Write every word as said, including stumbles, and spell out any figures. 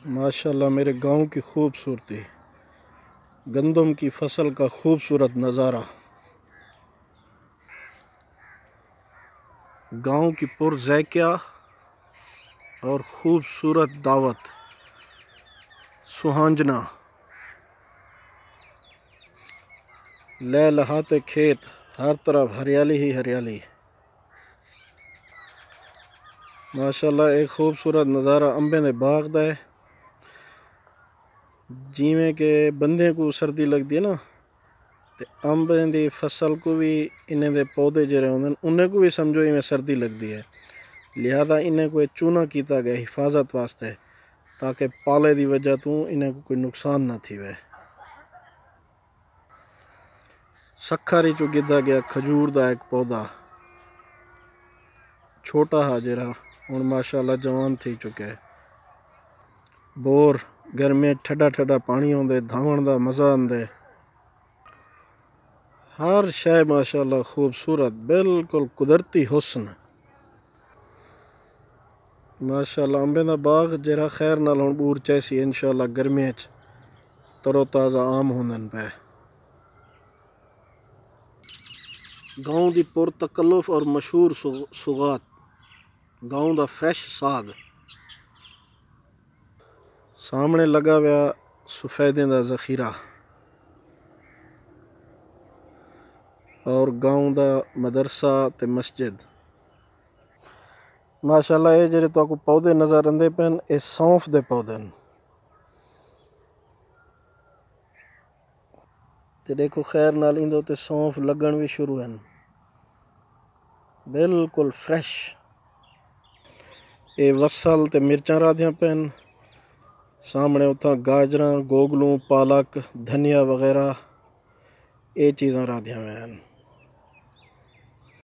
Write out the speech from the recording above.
ماشاءاللہ میرے گاؤں کی خوبصورتی، گندم کی فصل کا خوبصورت نظارہ، گاؤں کی پرذائقہ اور خوبصورت دعوت، سہانجنا، لے لہاتے کھیت، ہر طرف ہریالی ہی ہریالی۔ ماشاءاللہ ایک خوبصورت نظارہ انبے دے باغ دا ہے، جیویں کہ بندے کو سردی لگتی ہے نا، تے انبے دی فصل کو بھی انہیں دے پودے جڑے ہوندے انہیں کو بھی سمجھو میں سردی لگتی ہے، لہذا انہیں کو چونا کیتا گیا حفاظت واسطے تاکہ پالے دی وجہ تو انہیں کو کوئی نقصان نہ تھی وے۔ سکھاری چو گدا گیا کھجور دا ایک پودا، چھوٹا ہا جرا ہن ماشاءاللہ جوان تھی چکے۔ بور گرمی ٹھڈا ٹھڈا پانی ہوندے، دھاون دا مزہ آندے، ہر شے ماشاءاللہ خوبصورت، بالکل قدرتی حسن۔ ماشاءاللہ انبے دا باغ جرا خیر نال ہن بور چیسی انشاءاللہ گرمی وچ ترو تازہ آم ہوندن پے۔ گاؤں دی پر تکلف اور مشہور سوغات، گاؤں دا فریش ساگ، سامنے لگا ہوا سفیدیں دا ذخیرہ، اور گاؤں دا مدرسہ تے مسجد۔ ماشاءاللہ یہ جڑے تو کو پودے نظر آندے پن اے سونف دے پودے ہیں، تے دیکھو خیر نال اندے تے سونف لگن بھی شروع ہیں، بالکل فریش۔ اے وصل تے مرچاں رادیاں پن، سامنے اتھا گاجراں، گوگلوں، پالک، دھنیا وغیرہ اے چیزاں رادیاں ہیں۔